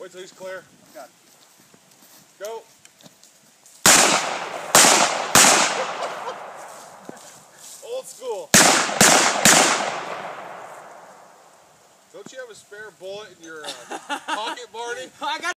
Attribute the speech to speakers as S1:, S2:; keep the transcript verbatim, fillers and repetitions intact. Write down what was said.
S1: Wait till he's clear.
S2: Got it.
S1: Go. Old school. Don't you have a spare bullet in your uh, pocket, Barney?
S3: I got